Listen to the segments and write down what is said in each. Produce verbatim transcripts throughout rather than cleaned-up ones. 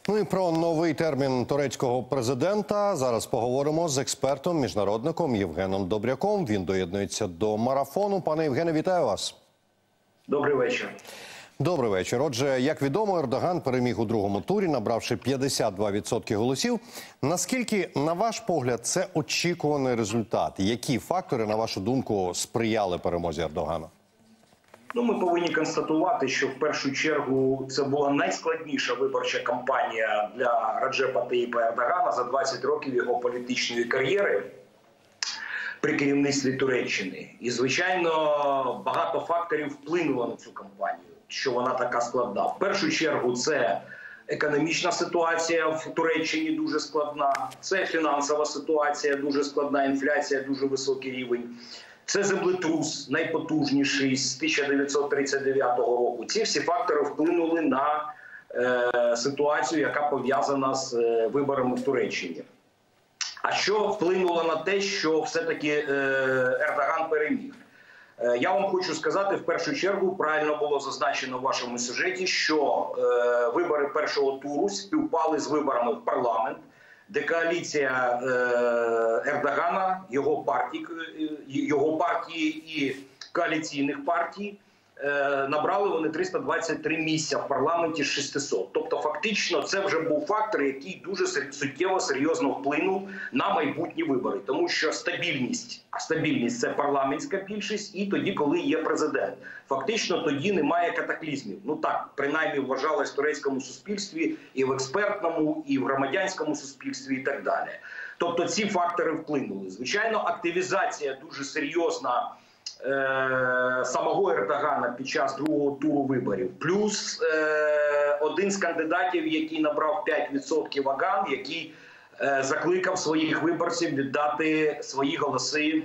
Ну і про новий термін турецького президента зараз поговоримо з експертом-міжнародником Євгеном Добряком. Він доєднується до марафону. Пане Євгене, вітаю вас. Добрий вечір. Добрий вечір. Отже, як відомо, Ердоган переміг у другому турі, набравши п'ятдесят два відсотки голосів. Наскільки, на ваш погляд, це очікуваний результат? Які фактори, на вашу думку, сприяли перемозі Ердогана? Ну, ми повинні констатувати, що в першу чергу це була найскладніша виборча кампанія для Реджепа Таїпа Ердогана за двадцять років його політичної кар'єри при керівництві Туреччини. І, звичайно, багато факторів вплинуло на цю кампанію, що вона така складна. В першу чергу це економічна ситуація в Туреччині дуже складна, це фінансова ситуація дуже складна, інфляція дуже високий рівень. Це землетрус, найпотужніший з тисяча дев'ятсот тридцять дев'ятого року. Ці всі фактори вплинули на е, ситуацію, яка пов'язана з е, виборами в Туреччині. А що вплинуло на те, що все-таки е, Ердоган переміг? Е, я вам хочу сказати, в першу чергу, правильно було зазначено в вашому сюжеті, що е, вибори першого туру співпали з виборами в парламент, де коаліція Ердогана, його партії, його партії і коаліційних партій набрали вони триста двадцять три місця в парламенті з шестисот. Тобто фактично це вже був фактор, який дуже суттєво, серйозно вплинув на майбутні вибори. Тому що стабільність, а стабільність – це парламентська більшість і тоді, коли є президент. Фактично тоді немає катаклізмів. Ну так, принаймні вважалось в турецькому суспільстві, і в експертному, і в громадянському суспільстві і так далі. Тобто ці фактори вплинули. Звичайно, активізація дуже серйозна самого Ердогана під час другого туру виборів. Плюс е, один з кандидатів, який набрав п'ять відсотків Аган, який е, закликав своїх виборців віддати свої голоси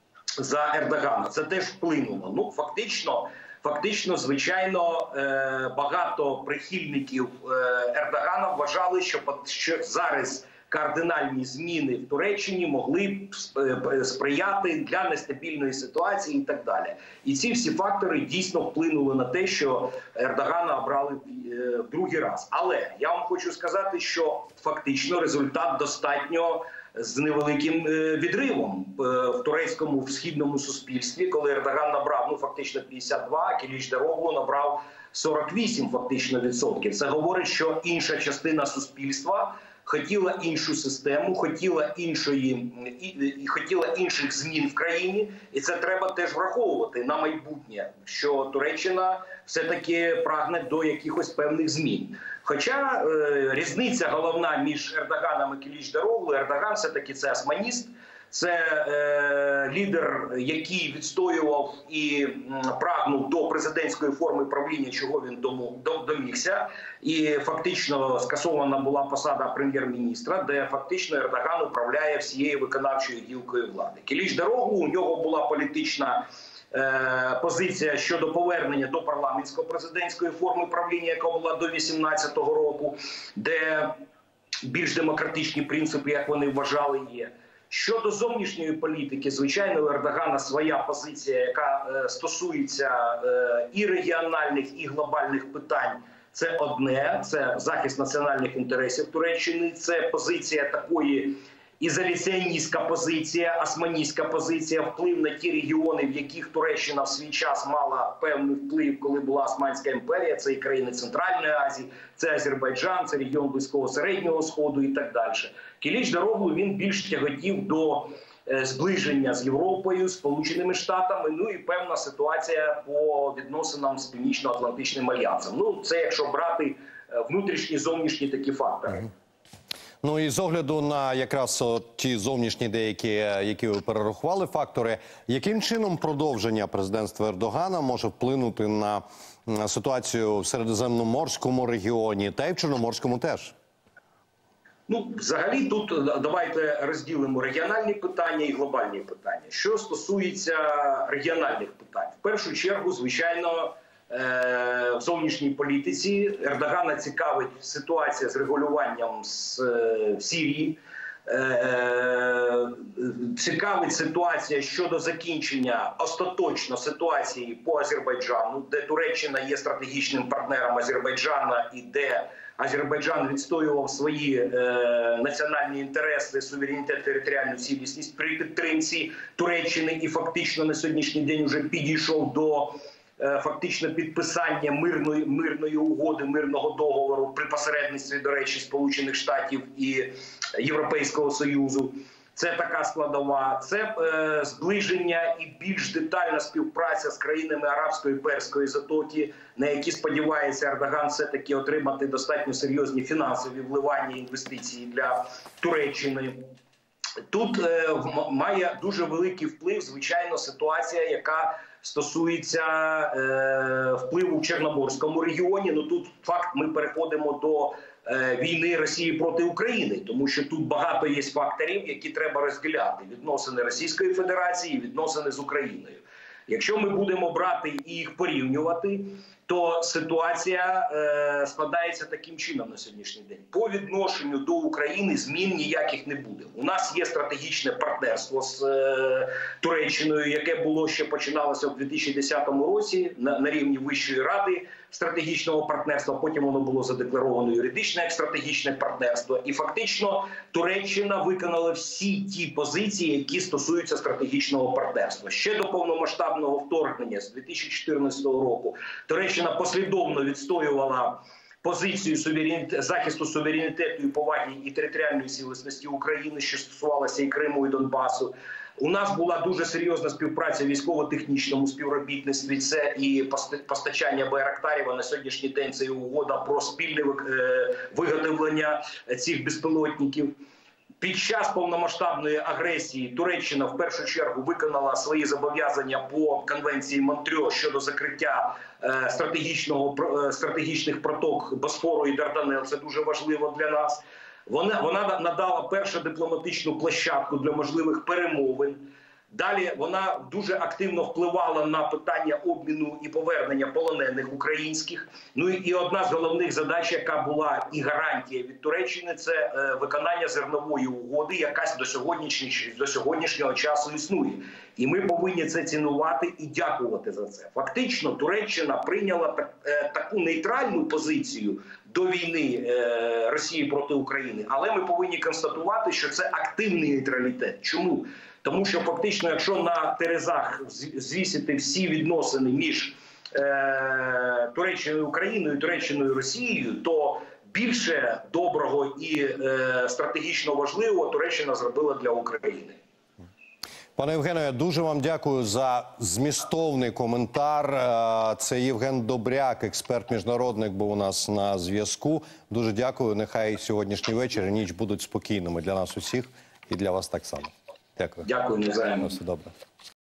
за Ердогана. Це теж вплинуло. Ну, фактично, фактично, звичайно, е, багато прихильників е, Ердогана вважали, що, що зараз кардинальні зміни в Туреччині могли б сприяти для нестабільної ситуації і так далі. І ці всі фактори дійсно вплинули на те, що Ердогана обрали в другий раз. Але я вам хочу сказати, що фактично результат достатньо з невеликим відривом в турецькому в східному суспільстві, коли Ердоган набрав ну фактично п'ятдесят два, а Кілічдароглу набрав сорок вісім фактично відсотків. Це говорить, що інша частина суспільства хотіла іншу систему, хотіла іншої і хотіла інших змін в країні, і це треба теж враховувати на майбутнє, що Туреччина все-таки прагне до якихось певних змін. Хоча е, різниця головна між Ердоганом і Кілічдароглу, Ердоган все-таки це османіст, це е, лідер, який відстоював і м, прагнув до президентської форми правління, чого він дому, до, домігся. І фактично скасована була посада прем'єр-міністра, де фактично Ердоган управляє всією виконавчою гілкою влади. Кілічдароглу, у нього була політична е, позиція щодо повернення до парламентсько-президентської форми правління, яка була до вісімнадцятого року, де більш демократичні принципи, як вони вважали, є. Щодо зовнішньої політики, звичайно, у Ердогана своя позиція, яка е, стосується е, і регіональних, і глобальних питань. Це одне, це захист національних інтересів Туреччини, це позиція такої ізоляціоністська позиція, османістська позиція, вплив на ті регіони, в яких Туреччина в свій час мала певний вплив, коли була Османська імперія, це і країни Центральної Азії, це Азербайджан, це регіон Близького Середнього Сходу і так далі. Кілічдароглу він більш тяготів до е, зближення з Європою, Сполученими Штатами, ну і певна ситуація по відносинам з Північно-Атлантичним альянсом. Ну, це якщо брати е, внутрішні і зовнішні такі фактори. Ну і з огляду на якраз ті зовнішні деякі, які ви перерахували фактори, яким чином продовження президентства Ердогана може вплинути на ситуацію в Середземноморському регіоні та й в Чорноморському теж? Ну, взагалі тут давайте розділимо регіональні питання і глобальні питання. Що стосується регіональних питань, в першу чергу, звичайно, в зовнішній політиці Ердогана цікавить ситуація з регулюванням в Сирії, цікавить ситуація щодо закінчення остаточно ситуації по Азербайджану, де Туреччина є стратегічним партнером Азербайджана і де Азербайджан відстоював свої е, національні інтереси, суверенітет, територіальну цілісність при підтримці Туреччини і фактично на сьогоднішній день вже підійшов до е, фактично підписання мирної, мирної угоди, мирного договору при посередництві, до речі, Сполучених Штатів і Європейського Союзу. Це така складова, це е, зближення і більш детальна співпраця з країнами Арабської і Перської затоки, на які сподівається Ердоган все-таки отримати достатньо серйозні фінансові вливання і інвестиції для Туреччини. Тут е, має дуже великий вплив, звичайно, ситуація, яка стосується е, впливу в Чорноморському регіоні. Ну тут факт, ми переходимо до війни Росії проти України, тому що тут багато є факторів, які треба розділяти. Відносини Російської Федерації, відносини з Україною. Якщо ми будемо брати і їх порівнювати, то ситуація е, складається таким чином на сьогоднішній день. По відношенню до України змін ніяких не буде. У нас є стратегічне партнерство з е, Туреччиною, яке було ще починалося в дві тисячі десятому році на, на рівні Вищої ради стратегічного партнерства. Потім воно було задекларовано юридично як стратегічне партнерство. І фактично Туреччина виконала всі ті позиції, які стосуються стратегічного партнерства. Ще до повномасштабного вторгнення з дві тисячі чотирнадцятого року Туреччина послідовно відстоювала позицію суверенітет, захисту суверенітету і поваги і територіальної цілісності України, що стосувалося і Криму, і Донбасу. У нас була дуже серйозна співпраця в військово-технічному співробітництві. Це і постачання байрактарів, а на сьогоднішній день це і угода про спільне виготовлення цих безпілотників. Під час повномасштабної агресії Туреччина в першу чергу виконала свої зобов'язання по конвенції Монтрьо щодо закриття е, стратегічного, е, стратегічних проток Босфору і Дарданел. Це дуже важливо для нас. Вона, вона надала першу дипломатичну площадку для можливих перемовин. Далі вона дуже активно впливала на питання обміну і повернення полонених українських. Ну і одна з головних задач, яка була і гарантія від Туреччини, це е, виконання зернової угоди, яка до сьогоднішнього, до сьогоднішнього часу існує. І ми повинні це цінувати і дякувати за це. Фактично Туреччина прийняла так, е, таку нейтральну позицію до війни е, Росії проти України. Але ми повинні констатувати, що це активний нейтралітет. Чому? Тому що фактично, якщо на терезах звісити всі відносини між е, Туреччиною і Україною, Туреччиною і Росією, то більше доброго і е, стратегічно важливого Туреччина зробила для України. Пане Євгене, я дуже вам дякую за змістовний коментар. Це Євген Добряк, експерт-міжнародник, був у нас на зв'язку. Дуже дякую. Нехай сьогоднішній вечір і ніч будуть спокійними для нас усіх і для вас так само. Дякую. Дякую, навзаєм. Все добре.